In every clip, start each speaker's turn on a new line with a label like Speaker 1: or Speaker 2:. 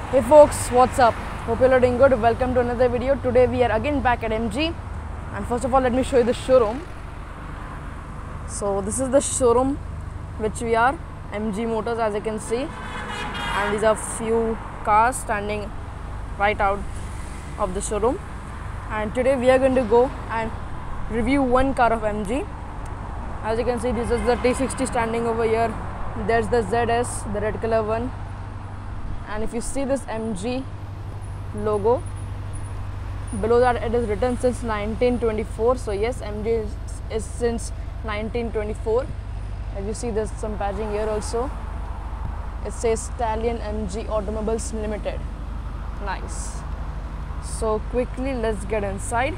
Speaker 1: Hey folks, what's up? Hope you're doing good. Welcome to another video. Today we are again back at MG, and first of all let me show you the showroom. So this is the showroom which we are, MG Motors, as you can see, and these are few cars standing right out of the showroom. And today we are going to go and review one car of MG. As you can see, this is the T60 standing over here. There's the ZS, the red color one. And if you see this MG logo, below that it is written since 1924. So yes, MG is since 1924. If you see, there's some badging here also. It says Stallion MG Automobiles Limited. Nice. So quickly let's get inside.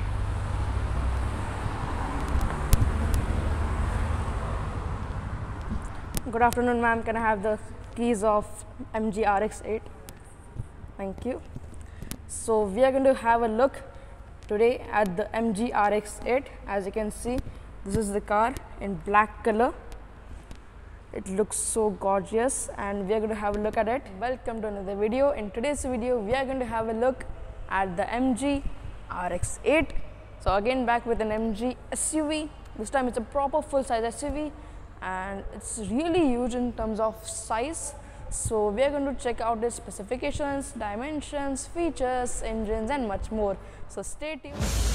Speaker 1: Good afternoon, ma'am. Can I have the keys of MG RX8? Thank you. So we are going to have a look today at the MG RX8. As you can see, this is the car in black color. It looks so gorgeous, and we are going to have a look at it. Welcome to another video. In today's video, we are going to have a look at the MG RX8. So again, back with an MG SUV. This time it's a proper full-size SUV, and it's really huge in terms of size. So we are going to check out its specifications, dimensions, features, engines, and much more. So stay tuned.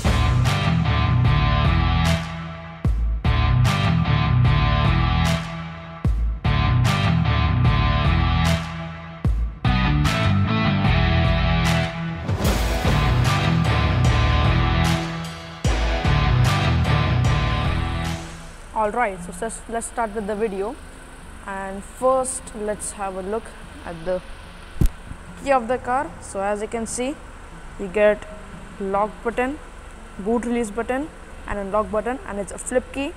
Speaker 1: Alright, so let's start with the video, and first let's have a look at the key of the car. So as you can see, you get lock button, boot release button, and unlock button, and it's a flip key.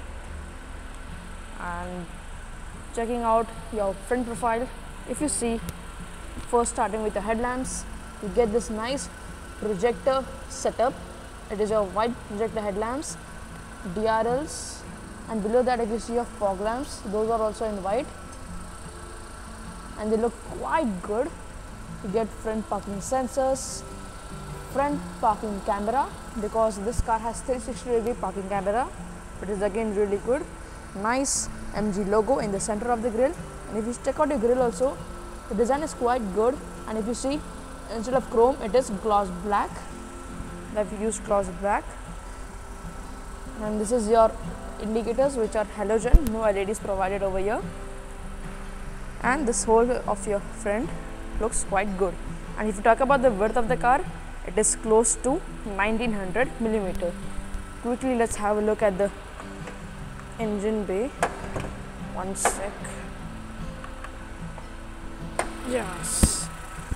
Speaker 1: And checking out your front profile, if you see, first starting with the headlamps, you get this nice projector setup. It is your white projector headlamps, DRLs, and below that if you see your fog lamps, those are also in white, and they look quite good. You get front parking sensors, front parking camera, because this car has 360-degree parking camera, which is again really good. Nice MG logo in the center of the grille, and if you check out your grille also, the design is quite good. And if you see, instead of chrome, it is gloss black. I've used gloss black. And this is your indicators, which are halogen, no LEDs provided over here. And this whole of your front looks quite good. And if you talk about the width of the car, it is close to 1900 millimeter. Quickly let's have a look at the engine bay. One sec. Yes.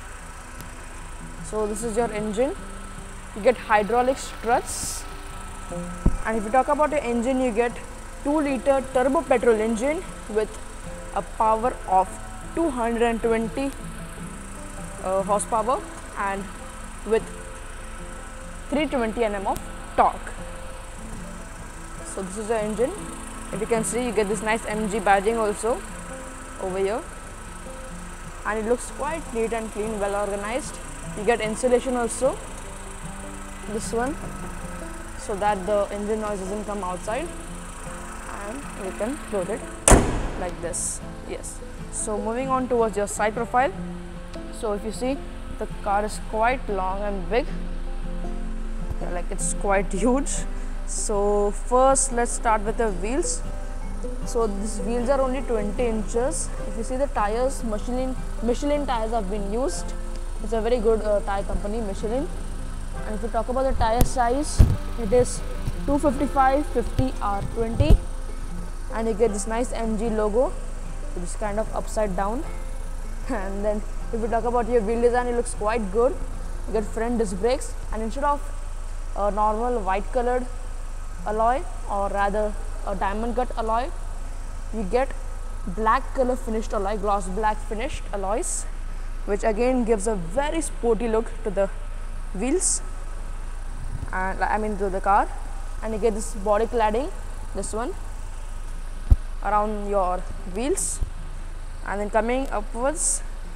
Speaker 1: So this is your engine. You get hydraulic struts. And if you talk about your engine, you get 2-liter turbo petrol engine with a power of 220 horsepower and with 320 Nm of torque. So this is the engine. If you can see, you get this nice MG badging also over here, and it looks quite neat and clean, well organized. You get insulation also, this one, so that the engine noise doesn't come outside, and we can close it like this. Yes. So moving on towards your side profile. So if you see, the car is quite long and big, like it's quite huge. So first let's start with the wheels. So these wheels are only 20 inches. If you see the tires, Michelin tires have been used. It's a very good tire company, Michelin. And if you talk about the tire size, it is 255/50 R20, and you get this nice MG logo, which is kind of upside down. And then if you talk about your wheel design, it looks quite good. You get front disc brakes, and instead of a normal white colored alloy, or rather a diamond cut alloy, you get black color finished alloy, gloss black finished alloys, which again gives a very sporty look to the wheels, and to the car. And you get this body cladding, this one, around your wheels. And then coming upwards,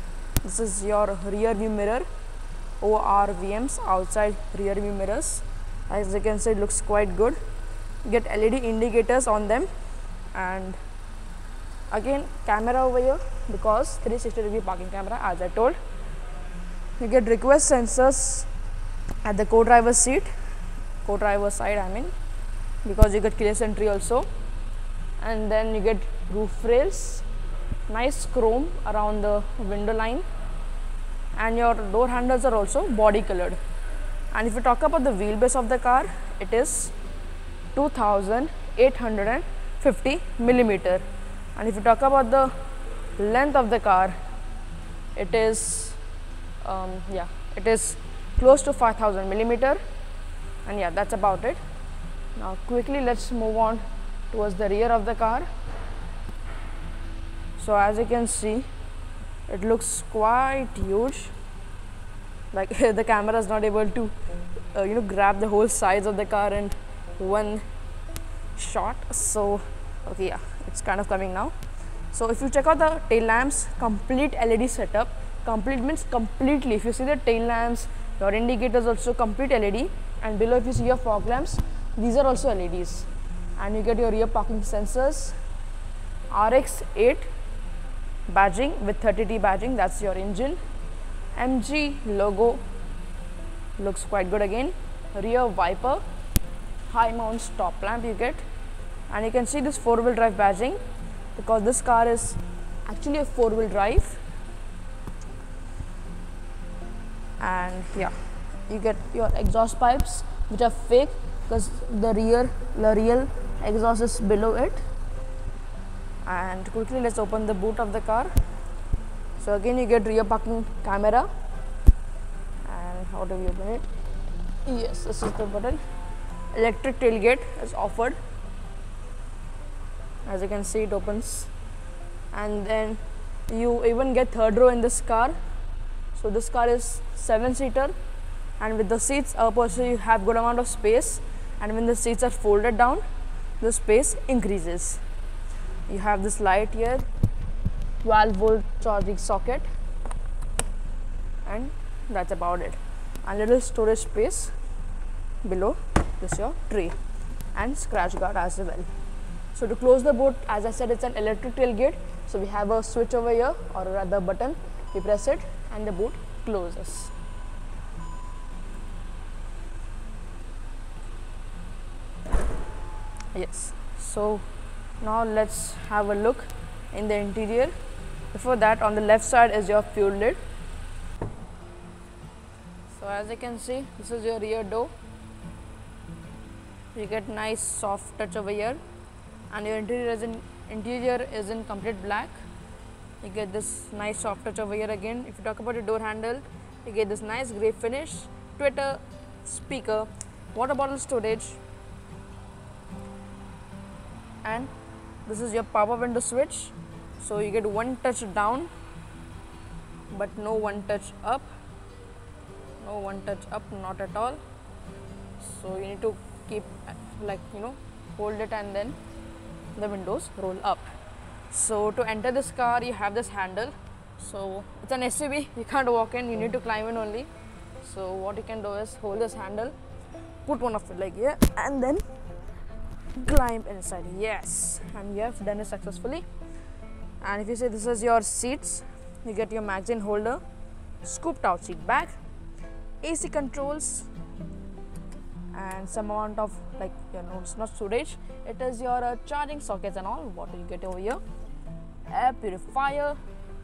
Speaker 1: This is your rear view mirror, ORVMs, outside rear view mirrors. As you can see, it looks quite good. You get LED indicators on them, and again camera over here because 360-degree parking camera, as I told. You get request sensors at the co-driver seat, co-driver side I mean, because you get keyless entry also. And then you get roof rails, nice chrome around the window line, and your door handles are also body colored. And if you talk about the wheelbase of the car, it is 2850 millimeter. And if you talk about the length of the car, it is it is close to 5000 millimeter. And yeah, that's about it. Now quickly let's move on towards the rear of the car. So as you can see, it looks quite huge. Like the camera is not able to grab the whole size of the car in one shot. So okay, yeah, it's kind of coming now. So if you check out the tail lamps, complete LED setup. Complete means completely. If you see the tail lamps, your indicators also complete LED, and below if you see your fog lamps, these are also LEDs. And you get your rear parking sensors, RX8 badging with 30T badging, that's your engine. MG logo looks quite good again. Rear wiper, high mount stop lamp you get, and you can see this 4-wheel drive badging because this car is actually a 4-wheel drive. And yeah, you get your exhaust pipes which are fake because the real exhaust is below it. And quickly let's open the boot of the car. So again you get rear parking camera. And how do we open it? Yes, this is the button. Electric tailgate is offered. As you can see, it opens. And then you even get third row in this car. So this car is 7-seater, and with the seats up also you have good amount of space, and when the seats are folded down, the space increases. You have this light here, 12-volt charging socket, and that's about it. And little storage space below this your tray and scratch guard as well. So to close the boot, as I said, it's an electric tailgate. So we have a switch over here, or rather button. We press it and the boot closes. Yes, so now let's have a look in the interior. Before that, on the left side is your fuel lid. So as you can see, this is your rear door. You get nice soft touch over here, and your interior is in complete black. You get this nice soft touch over here again. If you talk about your door handle, you get this nice grey finish, Twitter, speaker, water bottle storage, and this is your power window switch. So you get one touch down, but no one touch up. No one touch up, not at all. So you need to keep hold it and then the windows roll up. So to enter this car, you have this handle. So it's an SUV, you can't walk in, you need to climb in only. So what you can do is hold this handle, put one of it like here, and then climb inside. Yes, and you have done it successfully. And if you say this is your seats, you get your magazine holder, scooped out seat back, AC controls, and some amount of it's not storage, it is your charging sockets and all. What do you get over here? Air purifier,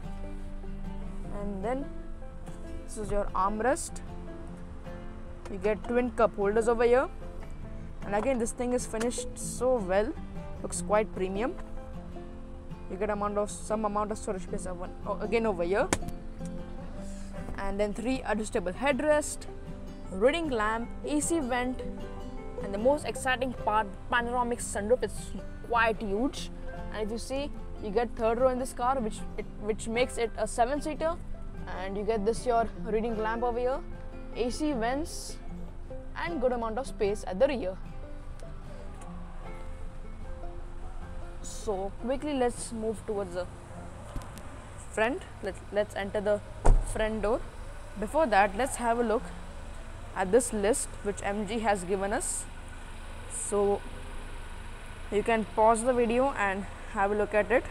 Speaker 1: and then this is your armrest. You get twin cup holders over here, and again this thing is finished so well, looks quite premium. You get some amount of storage space again over here, and then 3 adjustable headrest, reading lamp, AC vent, and the most exciting part, panoramic sunroof. It's quite huge, and if you see, you get third row in this car, which makes it a 7-seater, and you get this your reading lamp over here, AC vents, and good amount of space at the rear. So quickly let's move towards the front. Let's enter the front door. Before that, let's have a look at this list which MG has given us. So you can pause the video and have a look at it.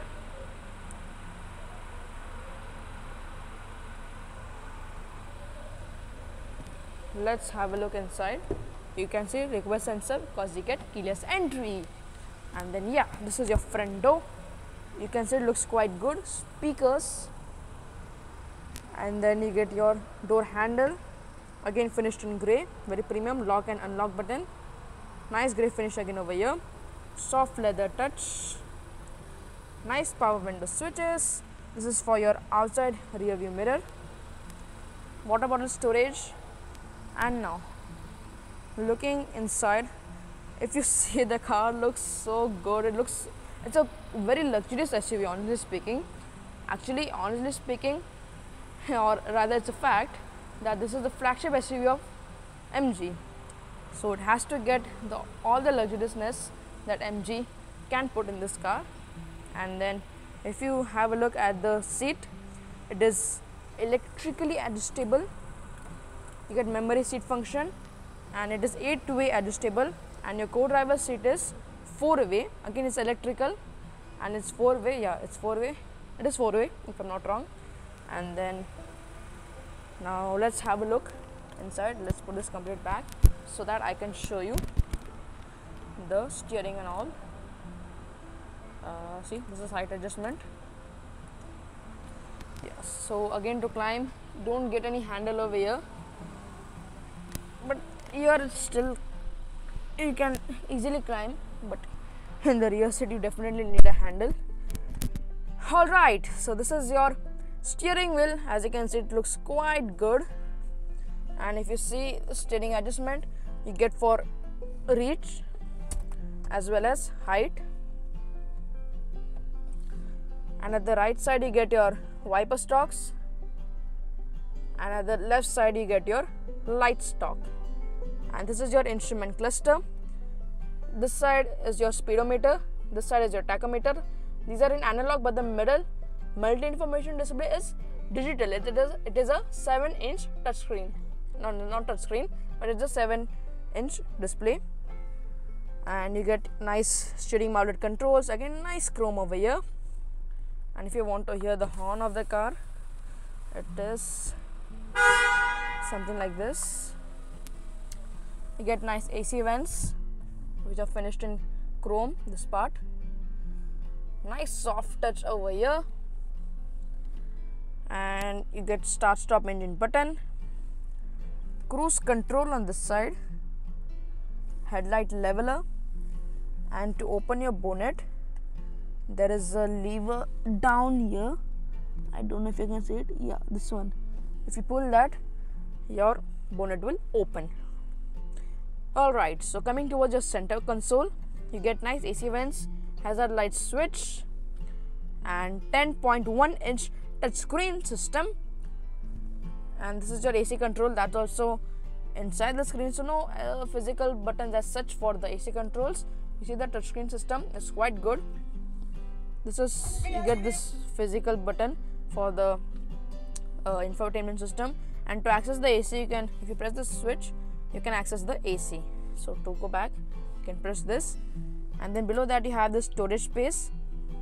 Speaker 1: Let's have a look inside. You can see request sensor because you get keyless entry. And then yeah, this is your front door. You can see it looks quite good. Speakers, and then you get your door handle, again finished in grey, very premium. Lock and unlock button, nice grey finish again over here. Soft leather touch, nice power window switches. This is for your outside rear view mirror. Water bottle storage. And now looking inside, if you see, the car looks so good. It's a very luxurious SUV, honestly speaking. Actually, honestly speaking, or rather it's a fact that this is the flagship SUV of MG, so it has to get all the luxuriousness that MG can put in this car. And then if you have a look at the seat, it is electrically adjustable. You get memory seat function, and it is 8-way adjustable, and your co-driver seat is 4-way. Again, it's electrical and it's 4-way. Yeah, it's 4-way. It is 4-way if I'm not wrong. And then now let's have a look inside. Let's put this complete back so that I can show you the steering and all. See, this is height adjustment. Yes. So again, to climb, don't get any handle over here, but here it's still, you can easily climb, but in the rear seat you definitely need a handle. Alright, so this is your steering wheel. As you can see, it looks quite good. And if you see the steering adjustment, you get for reach as well as height. And at the right side you get your wiper stalks, and at the left side you get your light stalk. And this is your instrument cluster. This side is your speedometer, this side is your tachometer. These are in analog, but the middle multi-information display is digital. It is a 7-inch touchscreen. No, not touchscreen, but it's a 7-inch display. And you get nice steering mounted controls. Again, nice chrome over here. And if you want to hear the horn of the car, it is something like this. You get nice AC vents which are finished in chrome, this part. Nice soft touch over here. And you get start stop engine button, cruise control on this side, headlight leveler, and to open your bonnet there is a lever down here. I don't know if you can see it. Yeah, this one. If you pull that, your bonnet will open. Alright, so coming towards your center console, you get nice AC vents, hazard light switch, and 10.1-inch touchscreen system. And this is your AC control, that's also inside the screen. So no physical buttons as such for the AC controls. You see the touchscreen system is quite good. This is, you get this physical button for the infotainment system. And to access the AC, you can, if you press the switch, you can access the AC. So to go back, you can press this, and then below that you have this storage space.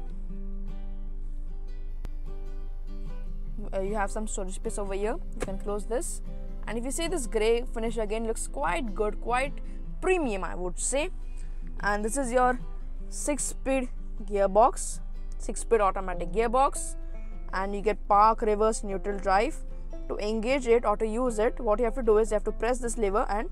Speaker 1: You have some storage space over here. You can close this, and if you see this grey finish, again looks quite good, quite premium, I would say. And this is your 6-speed gearbox, 6-speed automatic gearbox, and you get park, reverse, neutral drive. To engage it or to use it, what you have to do is you have to press this lever, and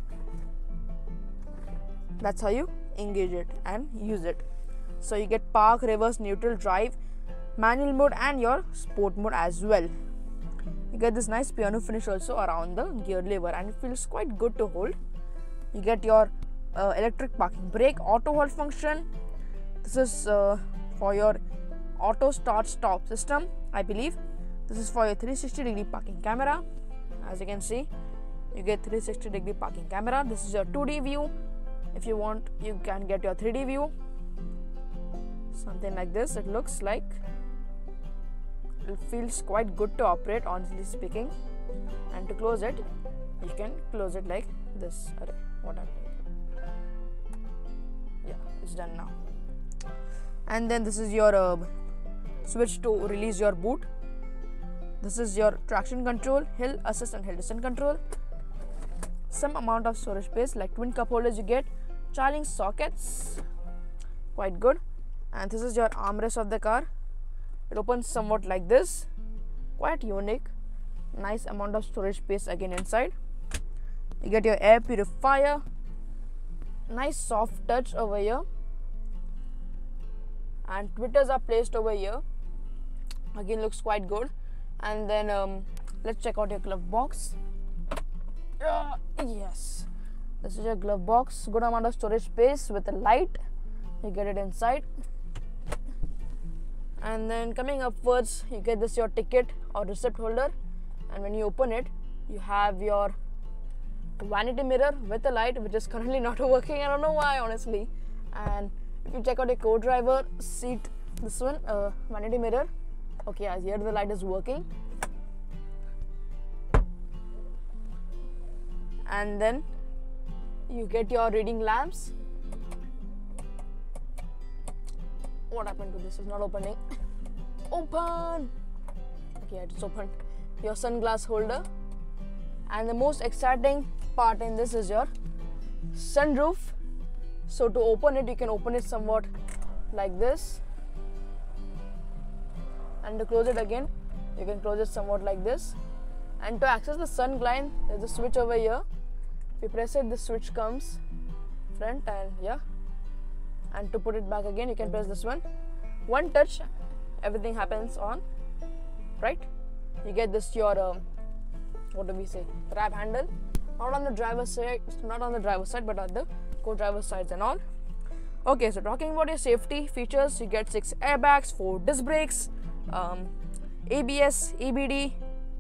Speaker 1: that's how you engage it and use it. So you get park, reverse, neutral drive, manual mode, and your sport mode as well. You get this nice piano finish also around the gear lever, and it feels quite good to hold. You get your electric parking brake, auto hold function. This is for your auto start stop system, I believe. This is for your 360-degree parking camera. As you can see, you get 360-degree parking camera. This is your 2D view. If you want, you can get your 3D view. Something like this it looks like. it feels quite good to operate, honestly speaking. And to close it, you can close it like this. What happened? Yeah, it's done now. And then this is your switch to release your boot. This is your traction control, hill assist and hill descent control. Some amount of storage space, like twin cup holders you get, charging sockets, quite good. And this is your armrest of the car. It opens somewhat like this, quite unique. Nice amount of storage space again inside. You get your air purifier, nice soft touch over here, and tweeters are placed over here. Again, looks quite good. And then let's check out your glove box. Yes, this is your glove box. Good amount of storage space with a light. You get it inside. And then coming upwards, you get this your ticket or receipt holder. And when you open it, you have your vanity mirror with a light, which is currently not working. I don't know why, honestly. And if you check out your co-driver seat, this one, vanity mirror. Okay, here the light is working. And then you get your reading lamps. What happened to this? It's not opening. Open! Okay, it's opened. Your sunglass holder. And the most exciting part in this is your sunroof. So to open it, you can open it somewhat like this. And to close it again, you can close it somewhat like this. And to access the sun blind, there's a switch over here. If you press it, the switch comes front, and yeah. And to put it back again, you can press this one. One touch, everything happens on, right? You get this your what do we say, grab handle. Not on the driver's side, but on the co-driver's sides and all. Okay, so talking about your safety features, you get 6 airbags, 4 disc brakes, ABS, EBD,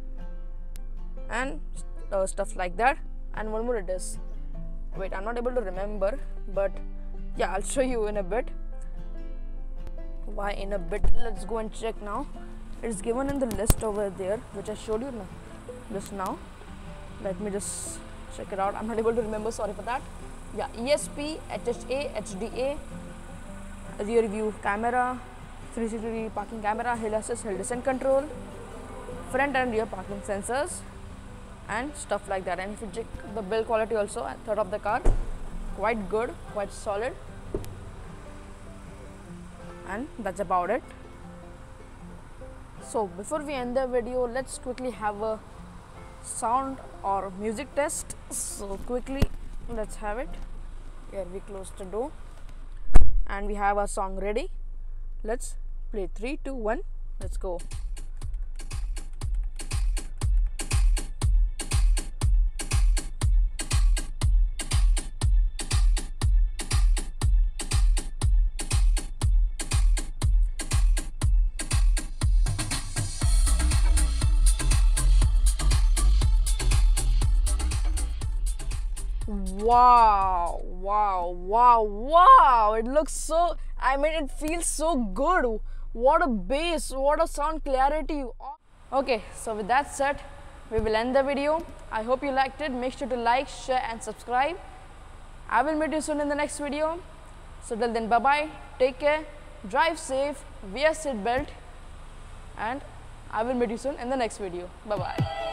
Speaker 1: and stuff like that. And one more it is. Wait, I'm not able to remember, but yeah, I'll show you in a bit. Why in a bit? Let's go and check now. It's given in the list over there, which I showed you just now. Let me just check it out. I'm not able to remember, sorry for that. Yeah, ESP, HHA, HDA, rear view camera, 360 parking camera, hill assist, hill descent control, front and rear parking sensors, and stuff like that. And if you check the build quality also at third of the car, quite good, quite solid. And that's about it. So before we end the video, let's quickly have a sound or music test. So quickly, let's have it. Here we close the door and we have our song ready. Let's play 3, 2, 1. Let's go. Wow, wow, wow, wow. It looks so, it feels so good. What a bass, what a sound clarity. Okay, so with that said, we will end the video. I hope you liked it. Make sure to like, share and subscribe. I will meet you soon in the next video. So till then, bye-bye, take care, drive safe, wear seatbelt, and I will meet you soon in the next video. Bye-bye.